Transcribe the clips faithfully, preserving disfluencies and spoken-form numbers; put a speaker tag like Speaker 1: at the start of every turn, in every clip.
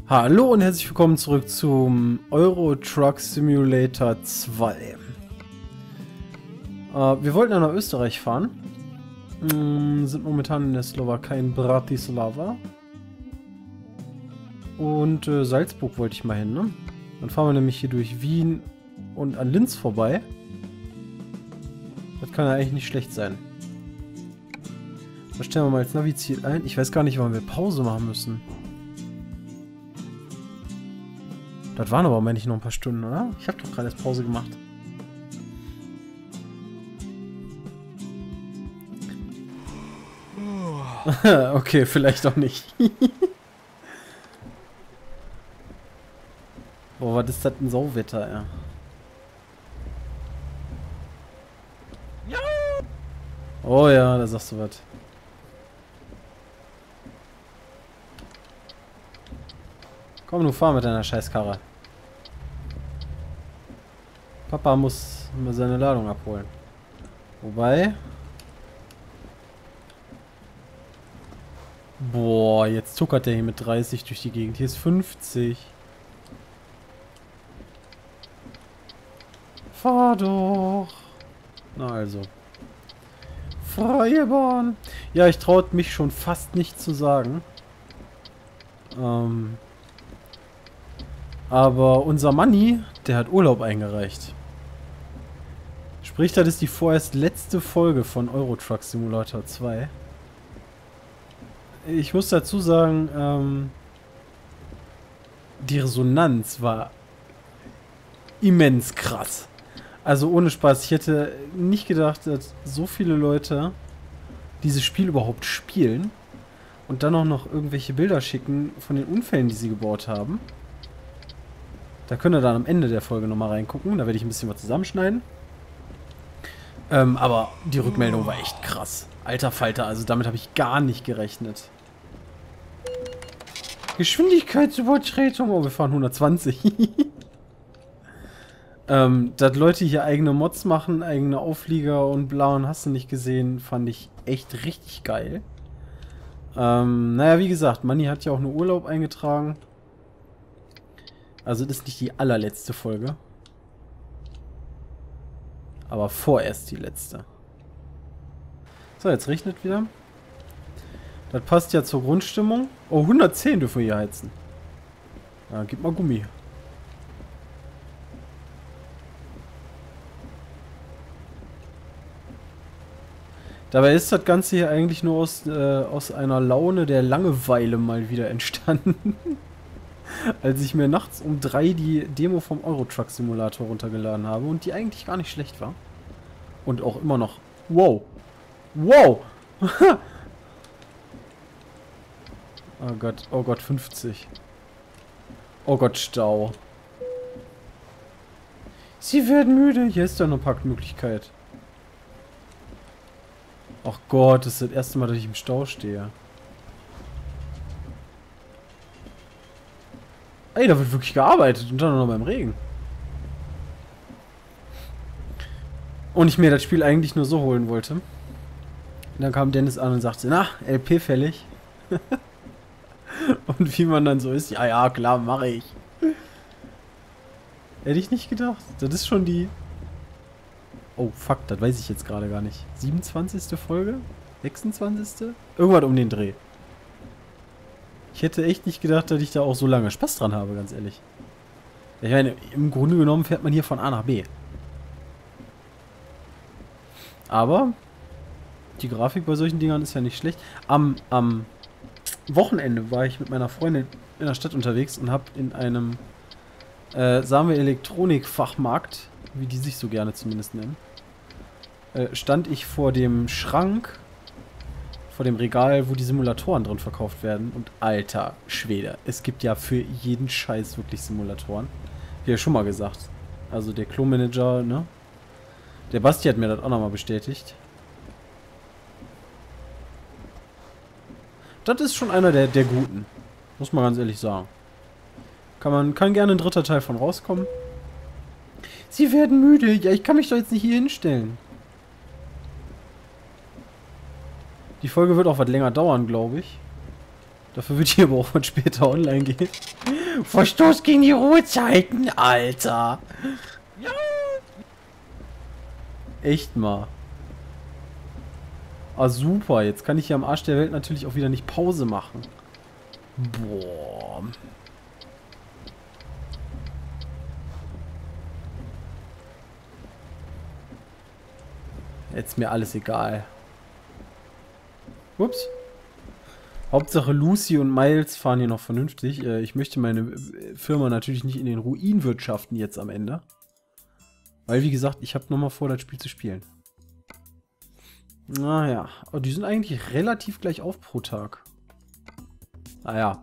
Speaker 1: Hallo und herzlich willkommen zurück zum Euro Truck Simulator zwei. Äh, wir wollten ja nach Österreich fahren. Mm, sind momentan in der Slowakei in Bratislava. Und äh, Salzburg wollte ich mal hin, ne? Dann fahren wir nämlich hier durch Wien und an Linz vorbei. Das kann ja eigentlich nicht schlecht sein. Da stellen wir mal als Navi-Ziel ein. Ich weiß gar nicht, wann wir Pause machen müssen. Das waren aber, meine ich, noch ein paar Stunden, oder? Ich habe doch gerade erst Pause gemacht. Okay, vielleicht auch nicht. Boah, was ist das ein Sauwetter, ja. Oh ja, da sagst du was. Komm, du fahr mit deiner Scheißkarre. Papa muss mal seine Ladung abholen. Wobei... Boah, jetzt zuckert der hier mit dreißig durch die Gegend. Hier ist fünfzig. Fahr doch. Na also. Freie Bahn. Ja, ich traut mich schon fast nicht zu sagen. Ähm... Aber unser Manni, der hat Urlaub eingereicht. Sprich, das ist die vorerst letzte Folge von Euro Truck Simulator zwei. Ich muss dazu sagen, ähm, die Resonanz war immens krass. Also ohne Spaß, ich hätte nicht gedacht, dass so viele Leute dieses Spiel überhaupt spielen und dann auch noch irgendwelche Bilder schicken von den Unfällen, die sie gebaut haben. Da könnt ihr dann am Ende der Folge nochmal reingucken. Da werde ich ein bisschen was zusammenschneiden. Ähm, aber die Rückmeldung war echt krass. Alter Falter, also damit habe ich gar nicht gerechnet. Geschwindigkeitsübertretung. Oh, wir fahren hundertzwanzig. ähm, dass Leute hier eigene Mods machen, eigene Auflieger und bla und hast du nicht gesehen, fand ich echt richtig geil. Ähm, naja, wie gesagt, Manni hat ja auch nur Urlaub eingetragen. Also das ist nicht die allerletzte Folge. Aber vorerst die letzte. So, jetzt regnet wieder. Das passt ja zur Grundstimmung. Oh, hundertzehn dürfen wir hier heizen. Ja, gib mal Gummi. Dabei ist das Ganze hier eigentlich nur aus, äh, aus einer Laune der Langeweile mal wieder entstanden. Als ich mir nachts um drei die Demo vom Euro Truck Simulator runtergeladen habe und die eigentlich gar nicht schlecht war. Und auch immer noch... Wow! Wow! Oh Gott, oh Gott, fünfzig. Oh Gott, Stau. Sie werden müde. Hier ist ja eine Parkmöglichkeit. Ach Gott, das ist das erste Mal, dass ich im Stau stehe. Ey, da wird wirklich gearbeitet und dann noch beim Regen. Und ich mir das Spiel eigentlich nur so holen wollte. Und dann kam Dennis an und sagte, na, L P fällig. Und wie man dann so ist, ja, ja, klar, mache ich. Hätte ich nicht gedacht. Das ist schon die... Oh, fuck, das weiß ich jetzt gerade gar nicht. siebenundzwanzigste Folge? sechsundzwanzigste? Irgendwas um den Dreh. Ich hätte echt nicht gedacht, dass ich da auch so lange Spaß dran habe, ganz ehrlich. Ich meine, im Grunde genommen fährt man hier von A nach B. Aber die Grafik bei solchen Dingern ist ja nicht schlecht. Am, am Wochenende war ich mit meiner Freundin in der Stadt unterwegs und habe in einem, äh, sagen wir, Elektronikfachmarkt, wie die sich so gerne zumindest nennen, äh, stand ich vor dem Schrank, vor dem Regal, wo die Simulatoren drin verkauft werden. Und alter Schwede, es gibt ja für jeden Scheiß wirklich Simulatoren. Wie ja schon mal gesagt. Also der Klo-Manager, ne? Der Basti hat mir das auch nochmal bestätigt. Das ist schon einer der, der guten. Muss man ganz ehrlich sagen. Kann man, kann gerne ein dritter Teil von rauskommen. Sie werden müde. Ja, ich kann mich doch jetzt nicht hier hinstellen. Die Folge wird auch was länger dauern, glaube ich. Dafür wird die aber auch von später online gehen. Verstoß gegen die Ruhezeiten, Alter. Ja. Echt mal. Ah, super. Jetzt kann ich hier am Arsch der Welt natürlich auch wieder nicht Pause machen. Boah. Jetzt mir alles egal. Ups. Hauptsache Lucy und Miles fahren hier noch vernünftig. Ich möchte meine Firma natürlich nicht in den Ruin wirtschaften jetzt am Ende. Weil, wie gesagt, ich habe nochmal vor, das Spiel zu spielen. Naja, aber die sind eigentlich relativ gleich auf pro Tag. Naja.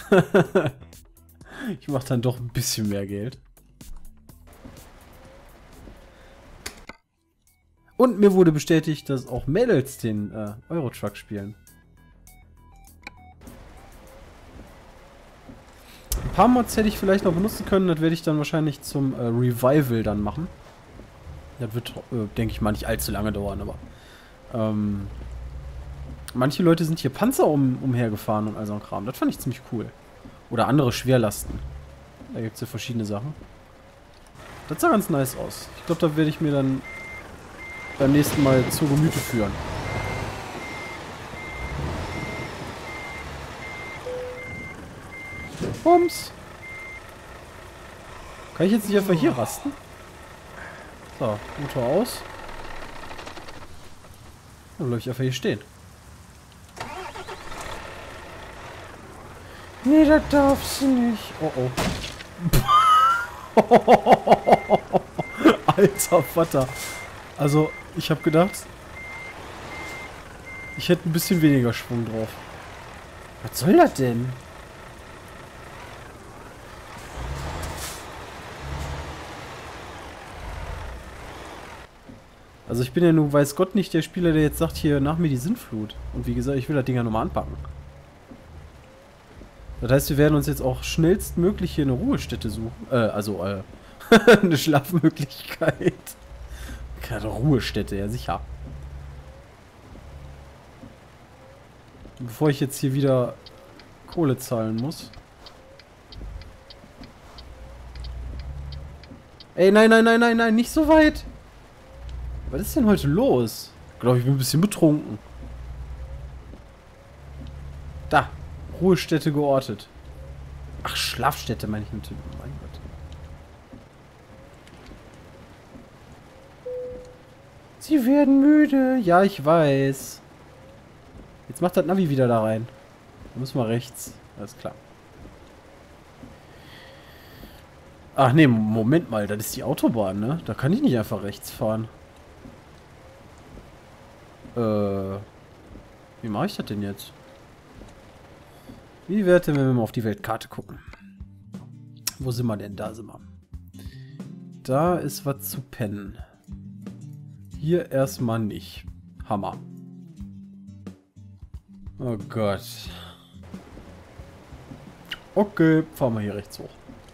Speaker 1: Ich mache dann doch ein bisschen mehr Geld. Und mir wurde bestätigt, dass auch Mädels den äh, Euro-Truck spielen. Ein paar Mods hätte ich vielleicht noch benutzen können. Das werde ich dann wahrscheinlich zum äh, Revival dann machen. Das wird, äh, denke ich mal, nicht allzu lange dauern, aber... Ähm, manche Leute sind hier Panzer um, umhergefahren und all so ein Kram. Das fand ich ziemlich cool. Oder andere Schwerlasten. Da gibt es ja verschiedene Sachen. Das sah ganz nice aus. Ich glaube, da werde ich mir dann beim nächsten Mal zu Gemüte führen. Bums. Kann ich jetzt nicht einfach hier rasten? So, Motor aus. Dann bleibe ich einfach hier stehen. Nee, das darfst du nicht. Oh oh. Alter Vater. Also, ich habe gedacht, ich hätte ein bisschen weniger Schwung drauf. Was soll das denn? Also ich bin ja nun, weiß Gott, nicht der Spieler, der jetzt sagt, hier, nach mir die Sintflut. Und wie gesagt, ich will das Ding ja nochmal anpacken. Das heißt, wir werden uns jetzt auch schnellstmöglich hier eine Ruhestätte suchen. Äh, also, äh, eine Schlafmöglichkeit. Gerade Ruhestätte, ja sicher. Bevor ich jetzt hier wieder Kohle zahlen muss. Ey, nein, nein, nein, nein, nein, nicht so weit. Was ist denn heute los? Ich glaube, ich bin ein bisschen betrunken. Da. Ruhestätte geortet. Ach, Schlafstätte meine ich natürlich. Mein Gott. Sie werden müde. Ja, ich weiß. Jetzt macht das Navi wieder da rein. Da müssen wir rechts. Alles klar. Ach nee, Moment mal. Das ist die Autobahn, ne? Da kann ich nicht einfach rechts fahren. Äh, wie mache ich das denn jetzt? Wie wäre denn, wenn wir mal auf die Weltkarte gucken? Wo sind wir denn? Da sind wir. Da ist was zu pennen. Hier erstmal nicht. Hammer. Oh Gott. Okay, fahren wir hier rechts hoch.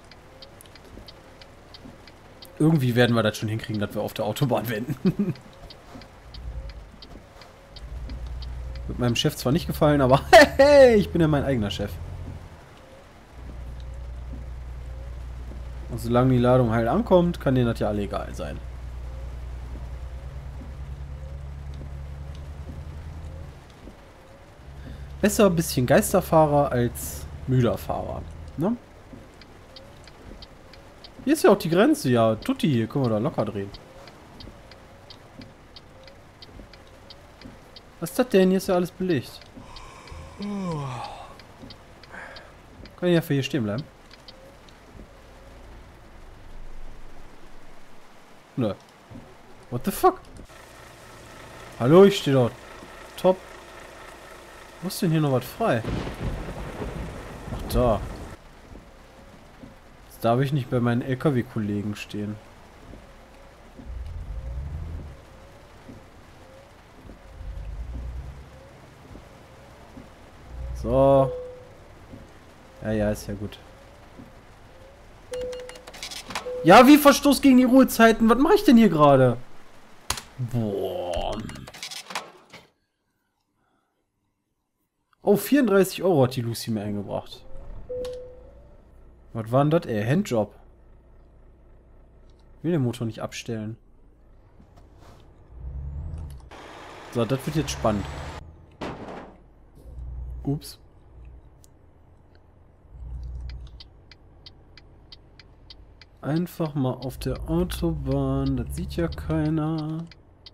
Speaker 1: Irgendwie werden wir das schon hinkriegen, dass wir auf der Autobahn wenden. Wird meinem Chef zwar nicht gefallen, aber hey, ich bin ja mein eigener Chef. Und solange die Ladung heil ankommt, kann denen das ja alle egal sein. Besser ein bisschen Geisterfahrer als müder Fahrer, ne? Hier ist ja auch die Grenze, ja. Tutti, hier können wir da locker drehen. Was ist das denn? Hier ist ja alles belegt. Kann ich ja für hier stehen bleiben? Nö. What the fuck? Hallo, ich stehe dort. Top. Wo ist denn hier noch was frei? Ach, da. Jetzt darf ich nicht bei meinen L K W-Kollegen stehen. So. Ja, ja, ist ja gut. Ja, wie Verstoß gegen die Ruhezeiten? Was mache ich denn hier gerade? Boah. Oh, vierunddreißig Euro hat die Lucy mir eingebracht. Was war denn das, ey? Handjob. Ich will den Motor nicht abstellen. So, das wird jetzt spannend. Ups. Einfach mal auf der Autobahn. Das sieht ja keiner.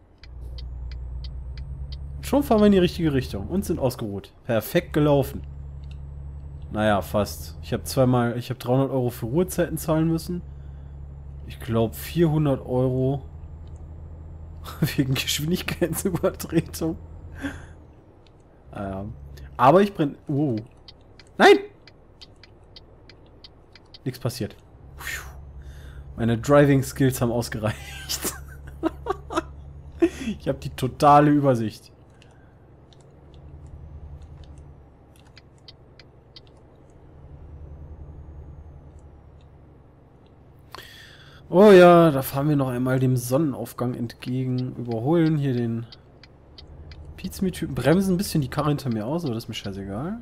Speaker 1: Schon fahren wir in die richtige Richtung und sind ausgeruht. Perfekt gelaufen. Naja, fast. Ich habe zweimal, ich habe dreihundert Euro für Ruhezeiten zahlen müssen. Ich glaube vierhundert Euro wegen Geschwindigkeitsübertretung. Ähm, aber ich brenne... Oh. Nein! Nichts passiert. Puh. Meine Driving Skills haben ausgereicht. Ich habe die totale Übersicht. Oh ja, da fahren wir noch einmal dem Sonnenaufgang entgegen. Überholen hier den Pizmi-Typen. Bremsen ein bisschen die Karre hinter mir aus, aber das ist mir scheißegal.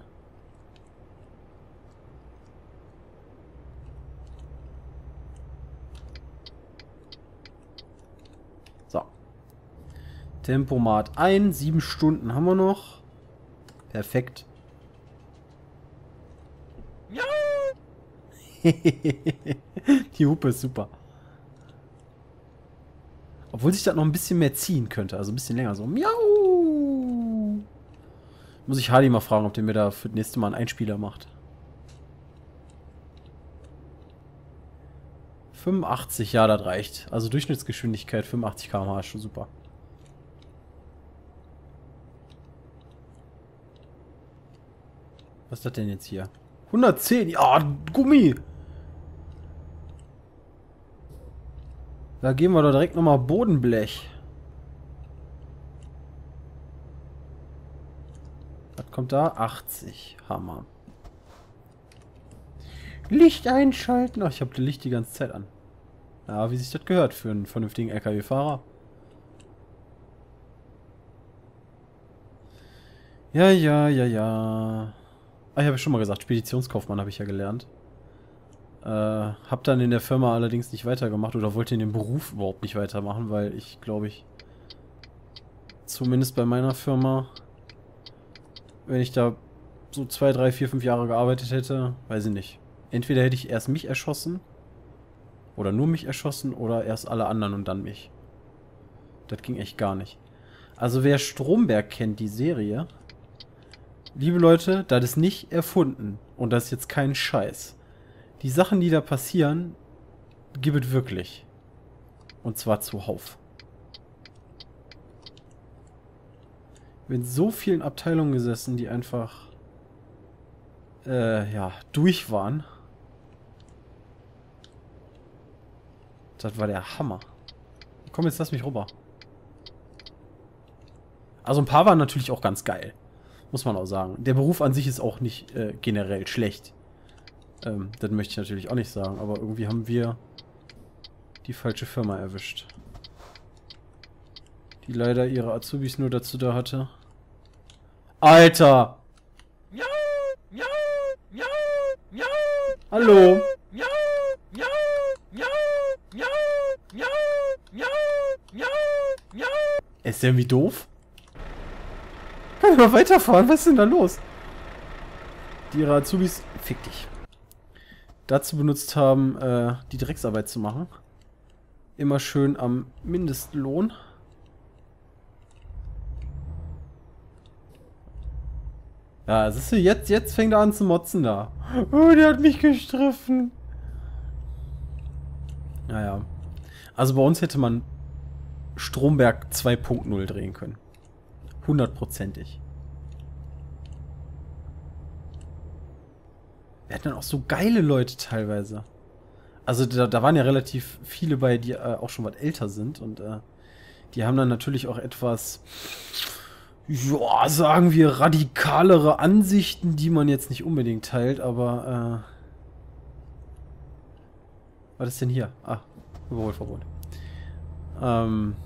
Speaker 1: So. Tempomat ein. Sieben Stunden haben wir noch. Perfekt. Ja. Die Hupe ist super. Obwohl sich das noch ein bisschen mehr ziehen könnte. Also ein bisschen länger. So, miau. Muss ich Hardy mal fragen, ob der mir da für das nächste Mal einen Einspieler macht. fünfundachtzig, ja, das reicht. Also Durchschnittsgeschwindigkeit fünfundachtzig Kilometer pro Stunde ist schon super. Was ist das denn jetzt hier? hundertzehn, ja, Gummi. Da geben wir doch direkt nochmal Bodenblech. Was kommt da? achtzig. Hammer. Licht einschalten. Ach, ich habe das Licht die ganze Zeit an. Ja, wie sich das gehört für einen vernünftigen L K W-Fahrer. Ja, ja, ja, ja. Ah, ich habe ja schon mal gesagt, Speditionskaufmann habe ich ja gelernt. Äh, hab dann in der Firma allerdings nicht weitergemacht oder wollte in dem Beruf überhaupt nicht weitermachen, weil ich, glaube ich, zumindest bei meiner Firma, wenn ich da so zwei, drei, vier, fünf Jahre gearbeitet hätte, weiß ich nicht. Entweder hätte ich erst mich erschossen oder nur mich erschossen oder erst alle anderen und dann mich. Das ging echt gar nicht. Also wer Stromberg kennt, die Serie, liebe Leute, das ist nicht erfunden und das ist jetzt kein Scheiß. Die Sachen, die da passieren, gibt es wirklich. Und zwar zuhauf. Ich bin in so vielen Abteilungen gesessen, die einfach äh, ja, durch waren. Das war der Hammer. Komm, jetzt lass mich rüber. Also ein paar waren natürlich auch ganz geil. Muss man auch sagen. Der Beruf an sich ist auch nicht äh, generell schlecht. Ähm, das möchte ich natürlich auch nicht sagen, aber irgendwie haben wir die falsche Firma erwischt. Die leider ihre Azubis nur dazu da hatte. Alter!
Speaker 2: Miau, miau, miau, miau,
Speaker 1: Hallo!
Speaker 2: miau, miau, miau, miau, miau, miau, miau, miau.
Speaker 1: Ist der irgendwie doof? Kann ich mal weiterfahren? Was ist denn da los? Die ihre Azubis, fick dich, dazu benutzt haben, äh, die Drecksarbeit zu machen. Immer schön am Mindestlohn. Ja, siehst du, jetzt, jetzt fängt er an zu motzen da. Oh, der hat mich gestriffen. Naja. Also bei uns hätte man Stromberg zwei Punkt null drehen können. Hundertprozentig. Wir hatten dann auch so geile Leute teilweise. Also da, da waren ja relativ viele bei, die äh, auch schon was älter sind. Und äh, die haben dann natürlich auch etwas, ja, sagen wir, radikalere Ansichten, die man jetzt nicht unbedingt teilt, aber äh, was ist denn hier? Ah, Überholverbot. Ähm,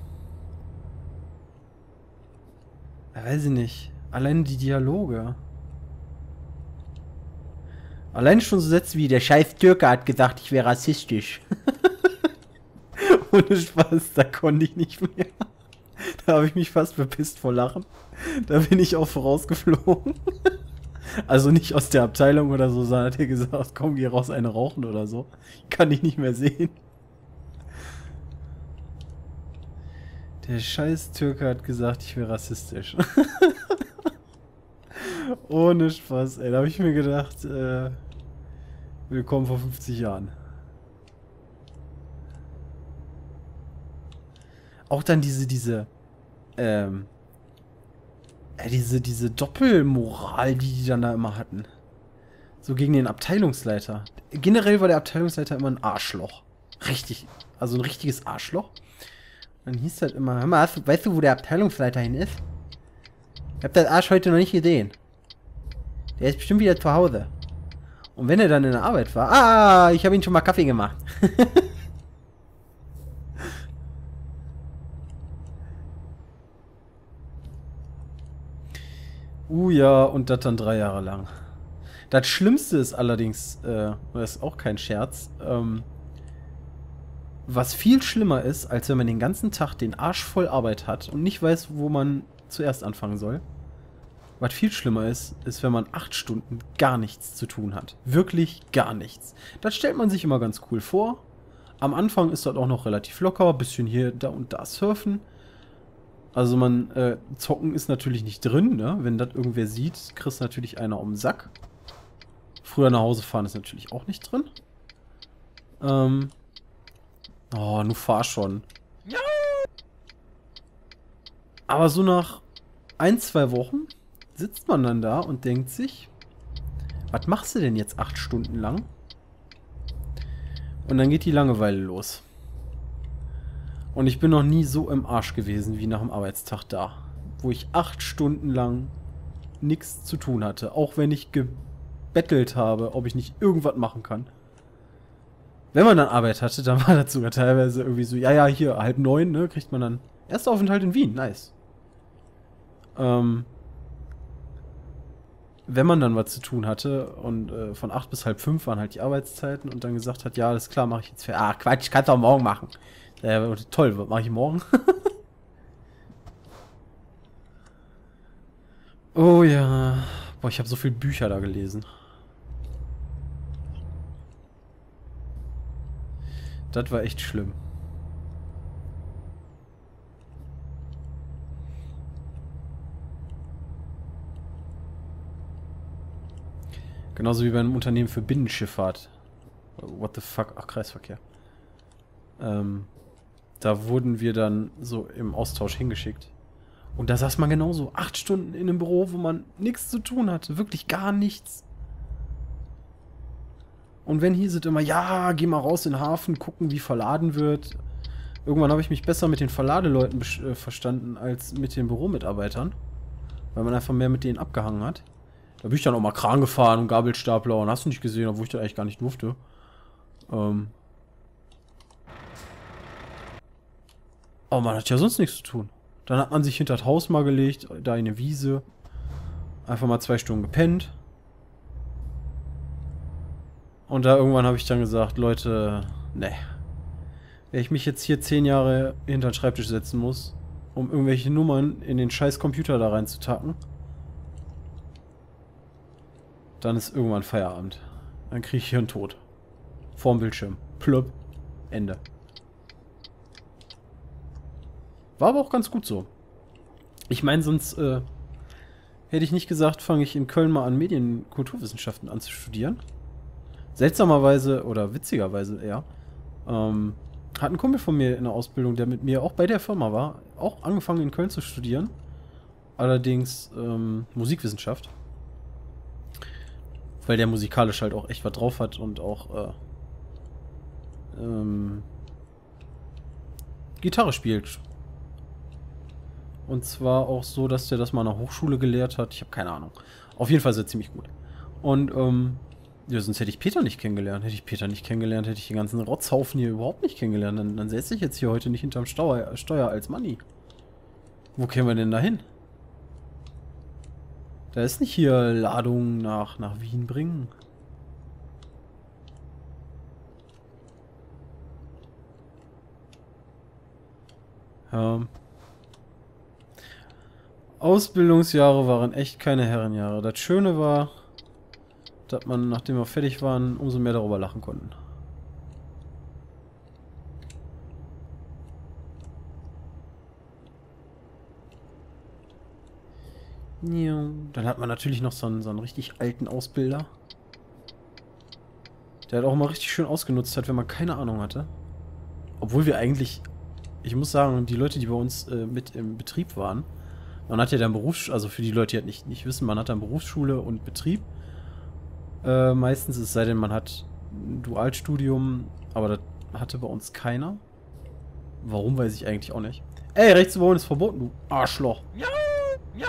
Speaker 1: weiß ich nicht. Allein die Dialoge. Allein schon so Sätze wie, der scheiß Türke hat gesagt, ich wäre rassistisch. Ohne Spaß, da konnte ich nicht mehr. Da habe ich mich fast verpisst vor Lachen. Da bin ich auch vorausgeflogen. Also nicht aus der Abteilung oder so, sondern hat er gesagt, komm, geh raus, eine rauchen oder so. Kann ich nicht mehr sehen. Der scheiß Türke hat gesagt, ich wäre rassistisch. Ohne Spaß, ey. Da habe ich mir gedacht, äh, willkommen vor fünfzig Jahren. Auch dann diese, diese, ähm, äh, diese, diese Doppelmoral, die die dann da immer hatten. So gegen den Abteilungsleiter. Generell war der Abteilungsleiter immer ein Arschloch. Richtig. Also ein richtiges Arschloch. Dann hieß halt immer, hör mal, hast du, weißt du, wo der Abteilungsleiter hin ist? Ich hab das Arsch heute noch nicht gesehen. Der ist bestimmt wieder zu Hause. Und wenn er dann in der Arbeit war, ah, ich habe ihn schon mal Kaffee gemacht. uh ja, und das dann drei Jahre lang. Das Schlimmste ist allerdings, äh, das ist auch kein Scherz, ähm, was viel schlimmer ist, als wenn man den ganzen Tag den Arsch voll Arbeit hat und nicht weiß, wo man zuerst anfangen soll. Was viel schlimmer ist, ist, wenn man acht Stunden gar nichts zu tun hat. Wirklich gar nichts. Das stellt man sich immer ganz cool vor. Am Anfang ist das auch noch relativ locker, bisschen hier, da und da surfen. Also man, äh, zocken ist natürlich nicht drin, ne? Wenn das irgendwer sieht, kriegst natürlich einer um den Sack. Früher nach Hause fahren ist natürlich auch nicht drin. Ähm... Oh, nur fahr schon.
Speaker 2: Ja.
Speaker 1: Aber so nach ein, zwei Wochen sitzt man dann da und denkt sich, was machst du denn jetzt acht Stunden lang? Und dann geht die Langeweile los. Und ich bin noch nie so im Arsch gewesen wie nach dem Arbeitstag da. Wo ich acht Stunden lang nichts zu tun hatte. Auch wenn ich gebettelt habe, ob ich nicht irgendwas machen kann. Wenn man dann Arbeit hatte, dann war das sogar teilweise irgendwie so, ja, ja, hier, halb neun, ne, kriegt man dann erster Aufenthalt in Wien, nice. Ähm, wenn man dann was zu tun hatte und äh, von acht bis halb fünf waren halt die Arbeitszeiten und dann gesagt hat, ja, alles klar, mache ich jetzt fertig. Ah, Quatsch, ich kann es auch morgen machen. Äh, toll, was mache ich morgen? Oh ja. Boah, ich habe so viele Bücher da gelesen. Das war echt schlimm. Genauso wie bei einem Unternehmen für Binnenschifffahrt. What the fuck? Ach, Kreisverkehr. Ähm, da wurden wir dann so im Austausch hingeschickt. Und da saß man genauso acht Stunden in einem Büro, wo man nichts zu tun hatte. Wirklich gar nichts. Und wenn hieß es immer, ja, geh mal raus in den Hafen, gucken, wie verladen wird. Irgendwann habe ich mich besser mit den Verladeleuten äh, verstanden, als mit den Büromitarbeitern. Weil man einfach mehr mit denen abgehangen hat. Da bin ich dann auch mal Kran gefahren und Gabelstapler und hast du nicht gesehen, obwohl ich das eigentlich gar nicht durfte. Ähm. Aber man hat ja sonst nichts zu tun. Dann hat man sich hinter das Haus mal gelegt, da in eine Wiese. Einfach mal zwei Stunden gepennt. Und da irgendwann habe ich dann gesagt, Leute, ne. Wenn ich mich jetzt hier zehn Jahre hinter den Schreibtisch setzen muss, um irgendwelche Nummern in den scheiß Computer da reinzutacken, dann ist irgendwann Feierabend. Dann kriege ich hier einen Tod. Vorm Bildschirm. Plöpp. Ende. War aber auch ganz gut so. Ich meine, sonst äh, hätte ich nicht gesagt, fange ich in Köln mal an, Medienkulturwissenschaften anzustudieren. Seltsamerweise, oder witzigerweise eher, ähm, hat ein Kumpel von mir in der Ausbildung, der mit mir auch bei der Firma war, auch angefangen in Köln zu studieren. Allerdings ähm, Musikwissenschaft. Weil der musikalisch halt auch echt was drauf hat und auch äh, ähm, Gitarre spielt. Und zwar auch so, dass der das mal an der Hochschule gelehrt hat. Ich habe keine Ahnung. Auf jeden Fall ist er ziemlich gut. Und ähm, ja, sonst hätte ich Peter nicht kennengelernt. Hätte ich Peter nicht kennengelernt, hätte ich den ganzen Rotzhaufen hier überhaupt nicht kennengelernt. Dann, dann säße ich jetzt hier heute nicht hinterm Steuer, Steuer als Manni. Wo kämen wir denn da hin? Da ist nicht hier Ladung nach, nach Wien bringen. Ja. Ausbildungsjahre waren echt keine Herrenjahre. Das Schöne war, dass man, nachdem wir fertig waren, umso mehr darüber lachen konnten. Dann hat man natürlich noch so einen, so einen richtig alten Ausbilder. Der hat auch mal richtig schön ausgenutzt hat, wenn man keine Ahnung hatte. Obwohl wir eigentlich, ich muss sagen, die Leute, die bei uns äh, mit im Betrieb waren, man hat ja dann Berufsschule, also für die Leute, die halt nicht, nicht wissen, man hat dann Berufsschule und Betrieb. Äh, meistens, es sei denn, man hat ein Dualstudium, aber das hatte bei uns keiner. Warum, weiß ich eigentlich auch nicht. Ey, rechts zu bauen ist verboten, du Arschloch.
Speaker 2: Ja, ja.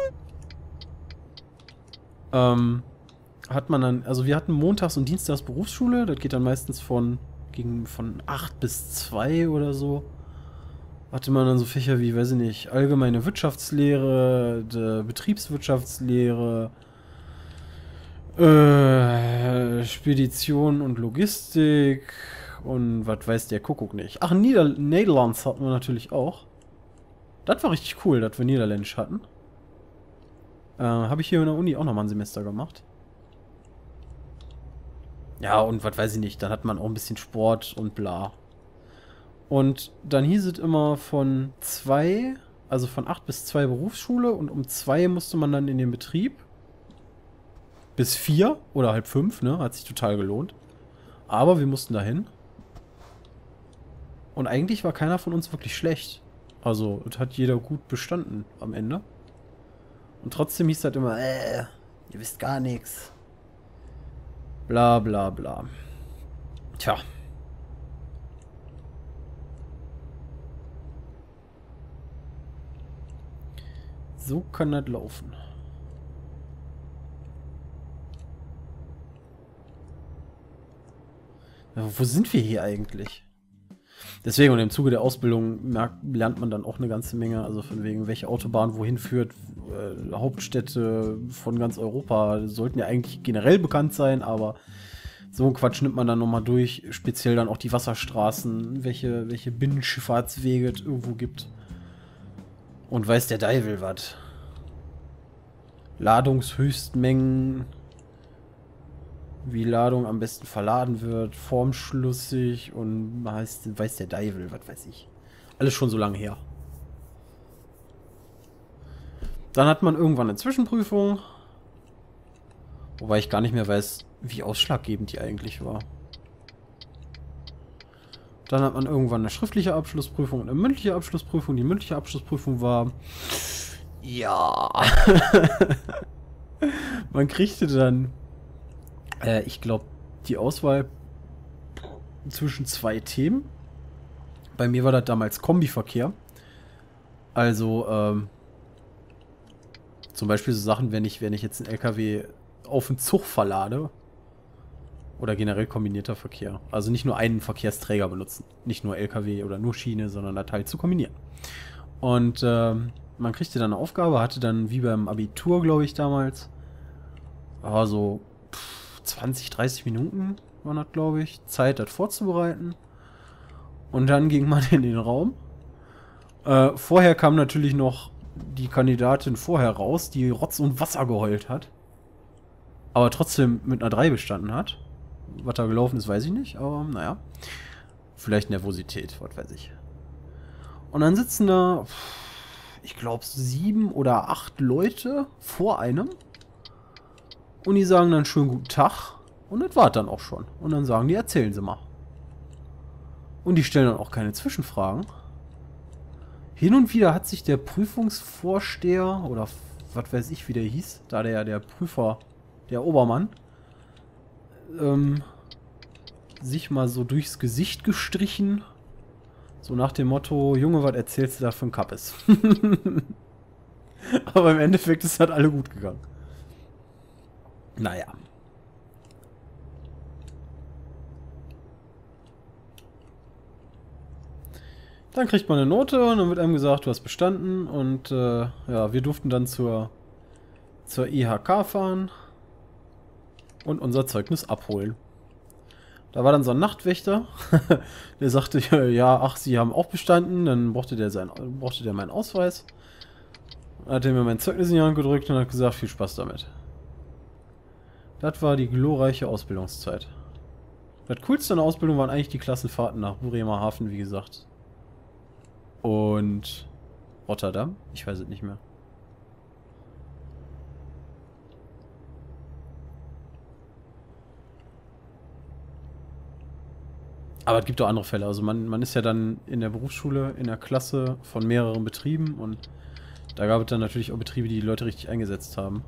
Speaker 1: Ähm, hat man dann, also wir hatten montags und dienstags Berufsschule, das geht dann meistens von, ging von acht bis zwei oder so. Hatte man dann so Fächer wie, weiß ich nicht, allgemeine Wirtschaftslehre, Betriebswirtschaftslehre, äh, Spedition und Logistik und was weiß der Kuckuck nicht. Ach, Nieder Nederlands hatten wir natürlich auch. Das war richtig cool, dass wir Niederländisch hatten. Äh, habe ich hier in der Uni auch nochmal ein Semester gemacht. Ja, und was weiß ich nicht, dann hat man auch ein bisschen Sport und bla. Und dann hieß es immer von zwei, also von acht bis zwei Berufsschule und um zwei musste man dann in den Betrieb. Bis vier oder halb fünf, ne? Hat sich total gelohnt. Aber wir mussten dahin. Und eigentlich war keiner von uns wirklich schlecht. Also, es hat jeder gut bestanden am Ende. Und trotzdem hieß das immer, äh, ihr wisst gar nichts. Bla bla bla. Tja. So kann das laufen. Ja, wo sind wir hier eigentlich? Deswegen, und im Zuge der Ausbildung merkt, lernt man dann auch eine ganze Menge, also von wegen, welche Autobahn wohin führt. Äh, Hauptstädte von ganz Europa sollten ja eigentlich generell bekannt sein, aber so ein Quatsch nimmt man dann nochmal durch. Speziell dann auch die Wasserstraßen, welche, welche Binnenschifffahrtswege es irgendwo gibt. Und weiß der Deivel was. Ladungshöchstmengen, wie Ladung am besten verladen wird, formschlüssig und heißt, weiß der Deivel, was weiß ich. Alles schon so lange her. Dann hat man irgendwann eine Zwischenprüfung. Wobei ich gar nicht mehr weiß, wie ausschlaggebend die eigentlich war. Dann hat man irgendwann eine schriftliche Abschlussprüfung und eine mündliche Abschlussprüfung. Die mündliche Abschlussprüfung war... Ja. Man kriegte dann... Äh, ich glaube, die Auswahl zwischen zwei Themen. Bei mir war das damals Kombiverkehr. Also, ähm... zum Beispiel so Sachen, wenn ich, wenn ich jetzt einen L K W auf den Zug verlade. Oder generell kombinierter Verkehr. Also nicht nur einen Verkehrsträger benutzen. Nicht nur L K W oder nur Schiene, sondern das halt zu kombinieren. Und ähm, man kriegte dann eine Aufgabe, hatte dann wie beim Abitur, glaube ich, damals, ja, so pff, zwanzig, dreißig Minuten waren das, glaube ich, Zeit, das vorzubereiten. Und dann ging man in den Raum. Äh, vorher kam natürlich noch die Kandidatin vorher raus, die Rotz und Wasser geheult hat. Aber trotzdem mit einer drei bestanden hat. Was da gelaufen ist, weiß ich nicht, aber naja. Vielleicht Nervosität, was weiß ich. Und dann sitzen da, ich glaube, sieben oder acht Leute vor einem. Und die sagen dann schönen guten Tag. Und das war dann auch schon. Und dann sagen die, erzählen Sie mal. Und die stellen dann auch keine Zwischenfragen. Hin und wieder hat sich der Prüfungsvorsteher, oder was weiß ich, wie der hieß, da der, der Prüfer, der Obermann, ähm, sich mal so durchs Gesicht gestrichen. So nach dem Motto, Junge, was erzählst du da für ein Kappes? Aber im Endeffekt ist halt alle gut gegangen. Naja. Dann kriegt man eine Note und dann wird einem gesagt, du hast bestanden. Und äh, ja, wir durften dann zur, zur I H K fahren und unser Zeugnis abholen. Da war dann so ein Nachtwächter, der sagte, ja, ach, Sie haben auch bestanden, dann brauchte der, sein, brauchte der meinen Ausweis. Dann hat er mir mein Zeugnis in die Hand gedrückt und hat gesagt, viel Spaß damit. Das war die glorreiche Ausbildungszeit. Das coolste an der Ausbildung waren eigentlich die Klassenfahrten nach Bremerhaven, wie gesagt. Und Rotterdam? Ich weiß es nicht mehr. Aber es gibt auch andere Fälle. Also man, man ist ja dann in der Berufsschule, in der Klasse von mehreren Betrieben und da gab es dann natürlich auch Betriebe, die die Leute richtig eingesetzt haben.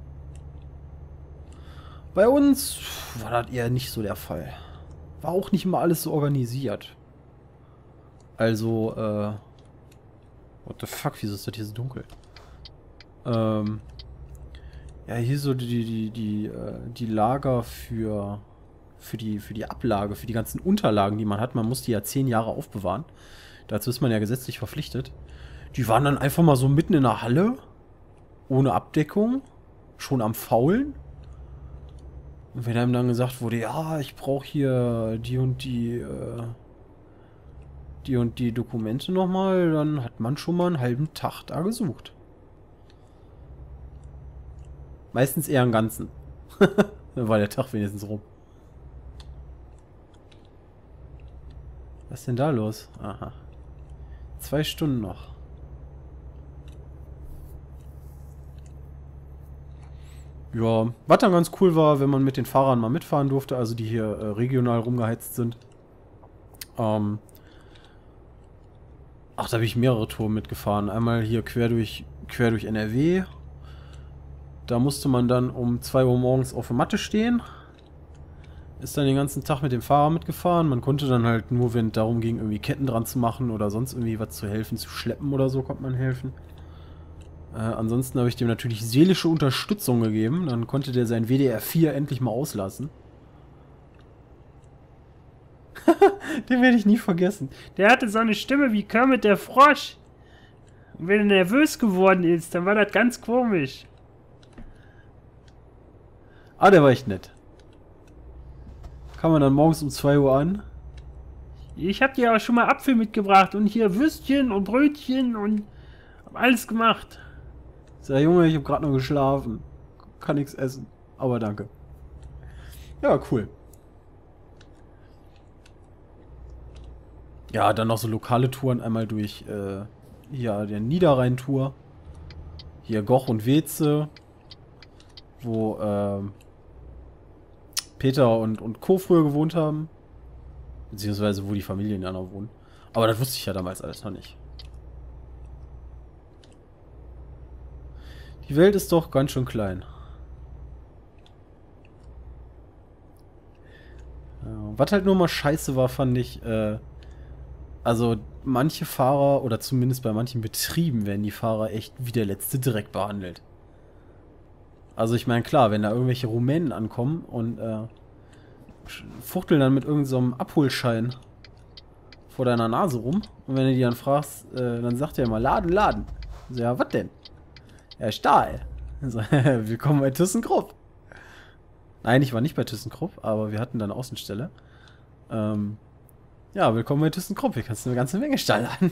Speaker 1: Bei uns war das eher nicht so der Fall. War auch nicht immer alles so organisiert. Also, äh... what the fuck, wieso ist das hier so dunkel? Ähm... Ja, hier so die, die, die, äh, die Lager für... Für die, für die Ablage, für die ganzen Unterlagen, die man hat. Man muss die ja zehn Jahre aufbewahren. Dazu ist man ja gesetzlich verpflichtet. Die waren dann einfach mal so mitten in der Halle. Ohne Abdeckung. Schon am Faulen. Und wenn einem dann gesagt wurde, ja, ich brauche hier die und die, äh, die und die Dokumente nochmal, dann hat man schon mal einen halben Tag da gesucht. Meistens eher einen ganzen. Dann war der Tag wenigstens rum. Was ist denn da los? Aha. Zwei Stunden noch. Ja, was dann ganz cool war, wenn man mit den Fahrern mal mitfahren durfte, also die hier äh, regional rumgeheizt sind. Ähm Ach, da habe ich mehrere Touren mitgefahren. Einmal hier quer durch, quer durch N R W. Da musste man dann um zwei Uhr morgens auf der Matte stehen. Ist dann den ganzen Tag mit dem Fahrer mitgefahren. Man konnte dann halt nur, wenn es darum ging, irgendwie Ketten dran zu machen oder sonst irgendwie was zu helfen, zu schleppen oder so, konnte man helfen. Äh, ansonsten habe ich dem natürlich seelische Unterstützung gegeben. Dann konnte der sein W D R vier endlich mal auslassen. Den werde ich nie vergessen.
Speaker 3: Der hatte so eine Stimme wie Kermit der Frosch. Und wenn er nervös geworden ist, dann war das ganz komisch.
Speaker 1: Ah, der war echt nett. Kam man dann morgens um zwei Uhr an.
Speaker 3: Ich hab dir auch schon mal Apfel mitgebracht und hier Würstchen und Brötchen und hab alles gemacht.
Speaker 1: Sag, Junge, ich habe gerade noch geschlafen. Kann nichts essen. Aber danke. Ja, cool. Ja, dann noch so lokale Touren. Einmal durch äh, hier der Niederrhein-Tour. Hier Goch und Weze. Wo äh, Peter und, und Co. früher gewohnt haben. Beziehungsweise wo die Familien ja noch wohnen. Aber das wusste ich ja damals alles noch nicht. Die Welt ist doch ganz schön klein. Ja, was halt nur mal scheiße war, fand ich, äh, also manche Fahrer, oder zumindest bei manchen Betrieben, werden die Fahrer echt wie der letzte Dreck behandelt. Also ich meine, klar, wenn da irgendwelche Rumänen ankommen und äh, fuchteln dann mit irgendeinem so Abholschein vor deiner Nase rum und wenn du die dann fragst, äh, dann sagt er immer, laden, laden. So, ja, was denn? Ja, Stahl. So, willkommen bei ThyssenKrupp. Nein, ich war nicht bei ThyssenKrupp, aber wir hatten dann eine Außenstelle. Ähm, ja, willkommen bei ThyssenKrupp. Hier kannst du eine ganze Menge Stahl laden.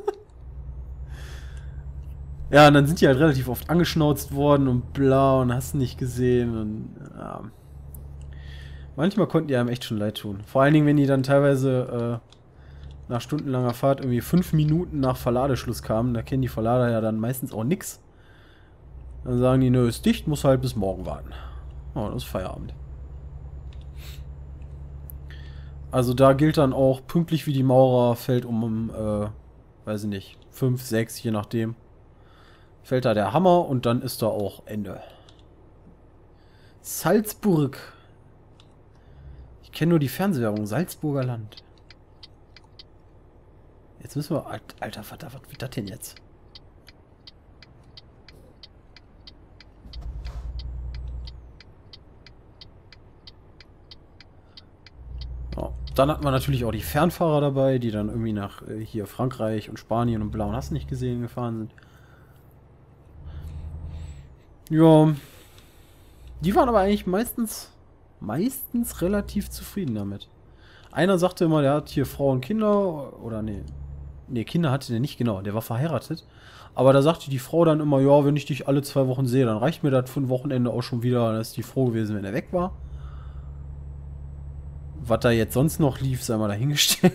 Speaker 1: Ja, und dann sind die halt relativ oft angeschnauzt worden und bla und hast nicht gesehen und ja. Manchmal konnten die einem echt schon leid tun. Vor allen Dingen, wenn die dann teilweise äh, nach stundenlanger Fahrt irgendwie fünf Minuten nach Verladeschluss kamen. Da kennen die Verlader ja dann meistens auch nix. Dann sagen die, nö, ist dicht, muss halt bis morgen warten. Oh, das ist Feierabend. Also da gilt dann auch, pünktlich wie die Maurer, fällt um, äh, weiß ich nicht, fünf, sechs, je nachdem. Fällt da der Hammer und dann ist da auch Ende. Salzburg. Ich kenne nur die Fernsehwerbung. Salzburger Land. Jetzt müssen wir... Alter Vater, was wird das denn jetzt? Ja, dann hat man natürlich auch die Fernfahrer dabei, die dann irgendwie nach äh, hier Frankreich und Spanien und blau und hast nicht gesehen gefahren sind. Ja, die waren aber eigentlich meistens, meistens relativ zufrieden damit. Einer sagte immer, der hat hier Frau und Kinder, oder nee, nee, Kinder hatte der nicht, genau, der war verheiratet. Aber da sagte die Frau dann immer, ja, wenn ich dich alle zwei Wochen sehe, dann reicht mir das für ein Wochenende auch schon wieder. Dann ist die froh gewesen, wenn er weg war. Was da jetzt sonst noch lief, sei mal dahingestellt.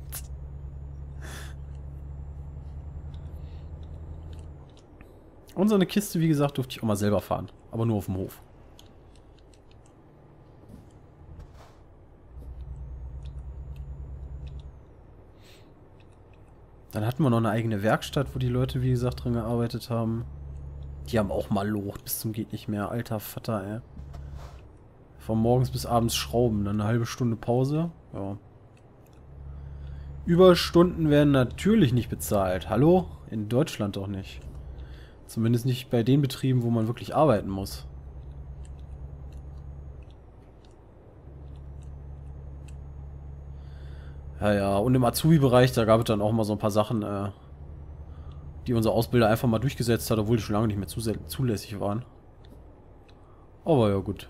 Speaker 1: Und so eine Kiste, wie gesagt, durfte ich auch mal selber fahren. Aber nur auf dem Hof. Dann hatten wir noch eine eigene Werkstatt, wo die Leute, wie gesagt, dran gearbeitet haben. Die haben auch mal locht bis zum geht nicht mehr. Alter Vater, ey. Von morgens bis abends schrauben, dann eine halbe Stunde Pause. Ja. Überstunden werden natürlich nicht bezahlt. Hallo? In Deutschland doch nicht. Zumindest nicht bei den Betrieben, wo man wirklich arbeiten muss. Ja, ja, und im Azubi-Bereich, da gab es dann auch mal so ein paar Sachen, äh, die unser Ausbilder einfach mal durchgesetzt hat, obwohl die schon lange nicht mehr zulässig waren. Aber ja, gut.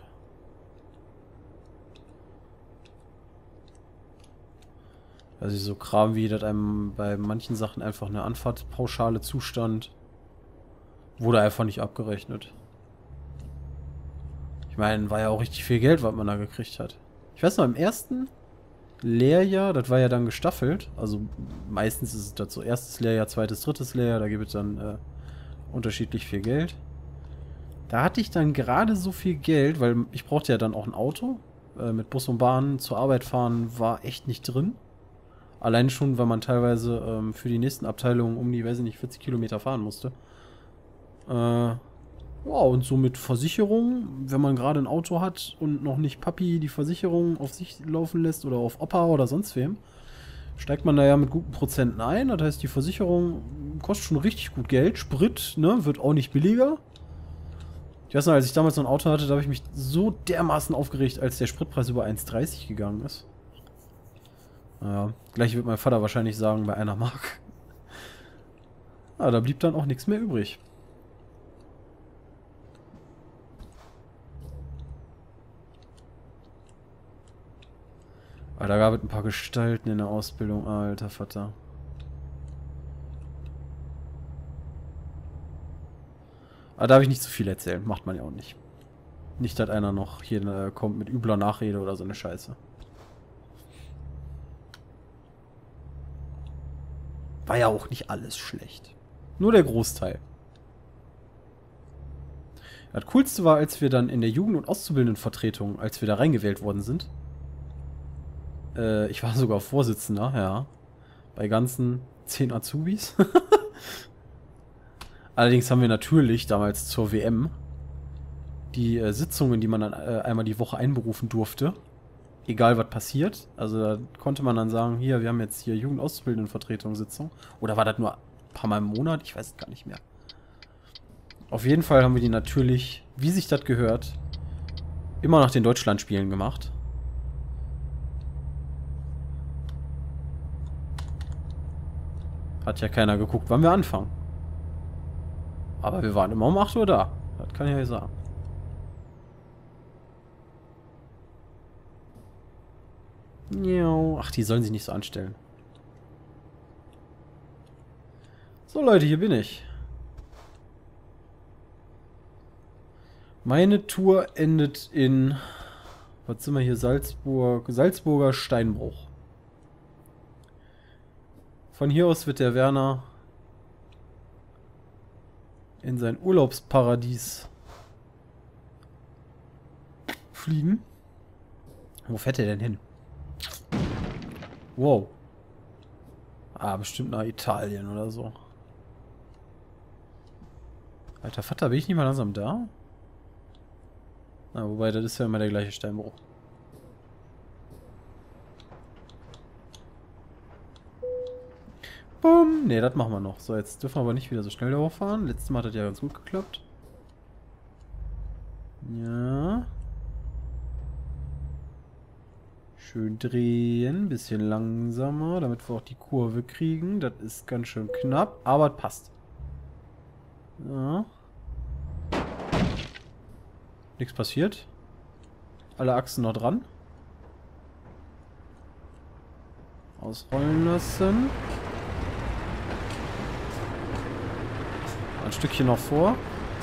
Speaker 1: Also so Kram wie, dass einem bei manchen Sachen einfach eine Anfahrtpauschale zustand, wurde einfach nicht abgerechnet. Ich meine, war ja auch richtig viel Geld, was man da gekriegt hat. Ich weiß noch, im ersten Lehrjahr, das war ja dann gestaffelt, also meistens ist es das so erstes Lehrjahr, zweites, drittes Lehrjahr, da gibt es dann äh, unterschiedlich viel Geld. Da hatte ich dann gerade so viel Geld, weil ich brauchte ja dann auch ein Auto. Äh, mit Bus und Bahn zur Arbeit fahren war echt nicht drin. Allein schon, weil man teilweise ähm, für die nächsten Abteilungen um die, weiß ich nicht, vierzig Kilometer fahren musste. Äh, ja, und so mit Versicherung, wenn man gerade ein Auto hat und noch nicht Papi die Versicherung auf sich laufen lässt oder auf Opa oder sonst wem, steigt man da ja mit guten Prozenten ein. Das heißt, die Versicherung kostet schon richtig gut Geld. Sprit, ne, wird auch nicht billiger. Ich weiß noch, als ich damals noch ein Auto hatte, da habe ich mich so dermaßen aufgeregt, als der Spritpreis über eins dreißig gegangen ist. Naja, gleich wird mein Vater wahrscheinlich sagen, bei einer Mark. Ah, da blieb dann auch nichts mehr übrig. Aber da gab es ein paar Gestalten in der Ausbildung, alter Vater. Aber da darf ich nicht zu viel erzählen, macht man ja auch nicht. Nicht, dass einer noch hier äh, kommt mit übler Nachrede oder so eine Scheiße. War ja auch nicht alles schlecht. Nur der Großteil. Das Coolste war, als wir dann in der Jugend- und Auszubildendenvertretung, als wir da reingewählt worden sind. Äh, ich war sogar Vorsitzender, ja. Bei ganzen zehn Azubis. Allerdings haben wir natürlich damals zur W M die äh, Sitzungen, die man dann äh, einmal die Woche einberufen durfte. Egal, was passiert. Also da konnte man dann sagen, hier, wir haben jetzt hier Jugend-Auszubildendenvertretung-Sitzung. Oder war das nur ein paar Mal im Monat? Ich weiß es gar nicht mehr. Auf jeden Fall haben wir die natürlich, wie sich das gehört, immer nach den Deutschlandspielen gemacht. Hat ja keiner geguckt, wann wir anfangen. Aber wir waren immer um acht Uhr da. Das kann ich euch sagen. Ach, die sollen sich nicht so anstellen. So, Leute, hier bin ich. Meine Tour endet in... Was sind wir hier? Salzburg... Salzburger Steinbruch. Von hier aus wird der Werner in sein Urlaubsparadies fliegen. Wo fährt er denn hin? Wow. Ah, bestimmt nach Italien oder so. Alter Vater, bin ich nicht mal langsam da? Na, wobei, das ist ja immer der gleiche Steinbruch. Bumm. Ne, das machen wir noch. So, jetzt dürfen wir aber nicht wieder so schnell darauf fahren. Letztes Mal hat das ja ganz gut geklappt. Ja. Schön drehen, bisschen langsamer, damit wir auch die Kurve kriegen. Das ist ganz schön knapp, aber es passt. Ja. Nichts passiert. Alle Achsen noch dran. Ausrollen lassen. Ein Stückchen noch vor.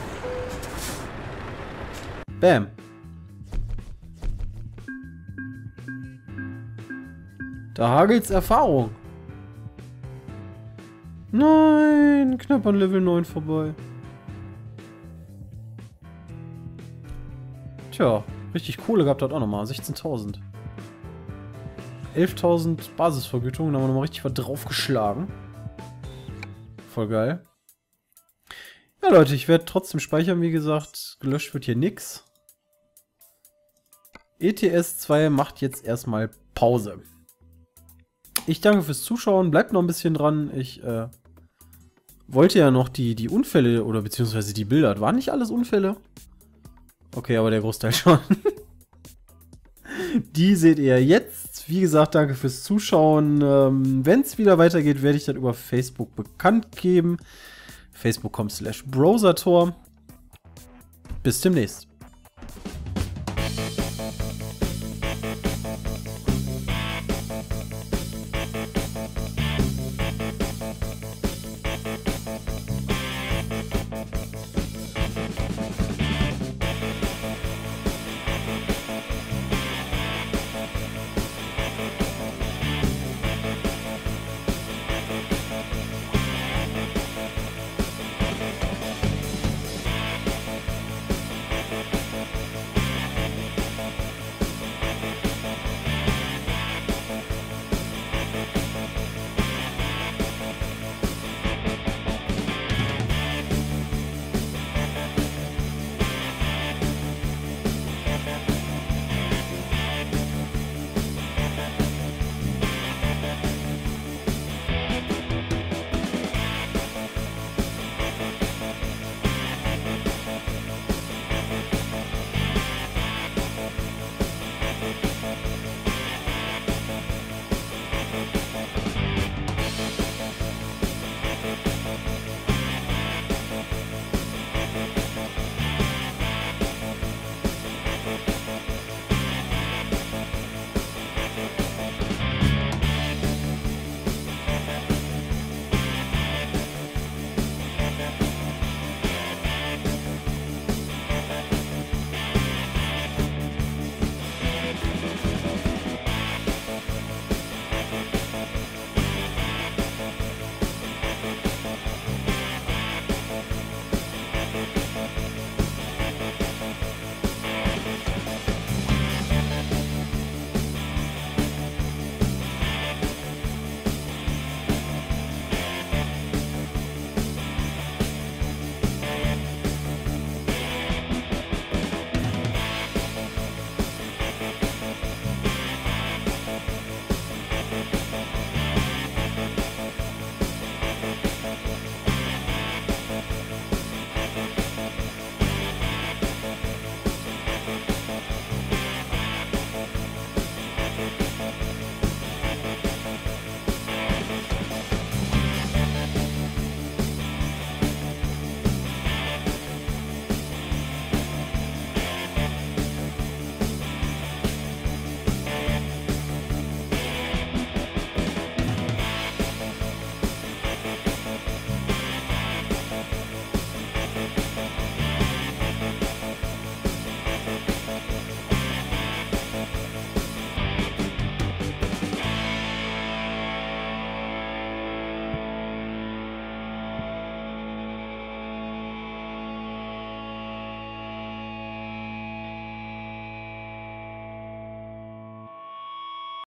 Speaker 1: Bam. Da hagelt's Erfahrung. Nein, knapp an Level neun vorbei. Tja, richtig Kohle gehabt hat auch nochmal. sechzehntausend. elftausend Basisvergütung. Da haben wir nochmal richtig was draufgeschlagen. Voll geil. Ja, Leute, ich werde trotzdem speichern, wie gesagt. Gelöscht wird hier nix. E T S zwei macht jetzt erstmal Pause. Ich danke fürs Zuschauen. Bleibt noch ein bisschen dran. Ich äh, wollte ja noch die, die Unfälle oder beziehungsweise die Bilder. Das waren nicht alles Unfälle? Okay, aber der Großteil schon. Die seht ihr jetzt. Wie gesagt, danke fürs Zuschauen. Ähm, Wenn es wieder weitergeht, werde ich das über Facebook bekannt geben. Facebook punkt com slash Browsertor. Bis demnächst.